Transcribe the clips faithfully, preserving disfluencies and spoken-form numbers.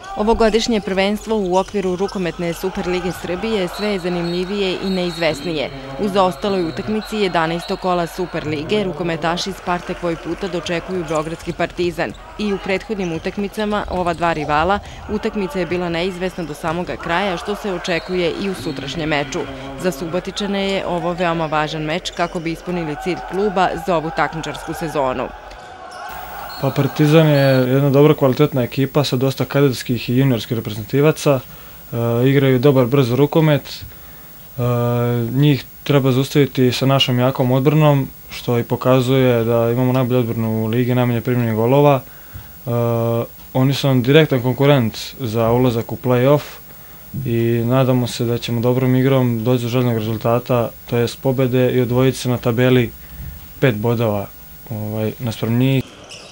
Ovogodišnje prvenstvo u okviru rukometne Superlige Srbije sve je zanimljivije i neizvesnije. U zaostaloj utakmici jedanaestog kola Superlige rukometaši Spartak Vojputa dočekuju beogradski Partizan i u prethodnim utakmicama ova dva rivala utakmica je bila neizvesna do samoga kraja, što se očekuje i u sutrašnjem meču. Za Subotičane je ovo veoma važan meč kako bi ispunili cilj kluba za ovu takmičarsku sezonu. Pa Partizan je jedna dobra kvalitetna ekipa sa dosta kadetskih i juniorskih reprezentativaca. E, igraju dobar brz rukomet. E, njih treba zaustaviti sa našom jakom odbranom, što i pokazuje da imamo najbolju odbranu u ligi, najmanje primljenih golova. E, oni su nam direktan konkurent za ulazak u play-off i nadamo se da ćemo dobrom igrom doći do željenog rezultata, to je pobede i odvojiti se na tabeli pet bodova ovaj, naspram njih.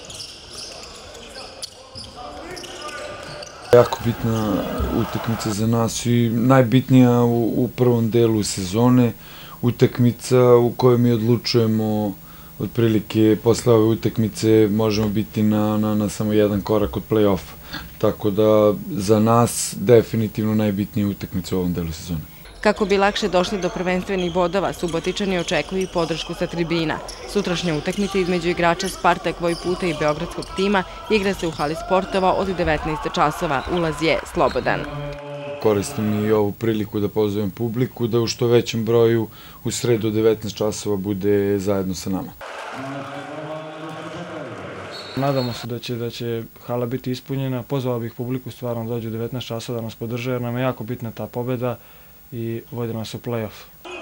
Jako bitna utakmica za nas i najbitnija u, u prvom delu sezone, utakmica u kojoj mi odlučujemo otprilike posle ove utakmice možemo biti na, na, na samo jedan korak od play-offa. Tako da za nas definitivno najbitnija utakmica u ovom delu sezone. Kako bi lakše došli do prvenstvenih bodova, Subotičani očekuju i podršku sa tribina. Sutrašnja utakmica između igrača Spartak Vojputa i beogradskog tima igra se u hali sportova od devetnaest časova. Ulaz je slobodan. Koristim i ovu priliku da pozovem publiku da u što većem broju u sredu devetnaest časova bude zajedno sa nama. Nadamo se da će, da će hala biti ispunjena. Pozvao bih publiku stvarno da dođu u devetnaest časova da nas podrže jer nam je jako bitna ta pobeda i vodi nas u play-off.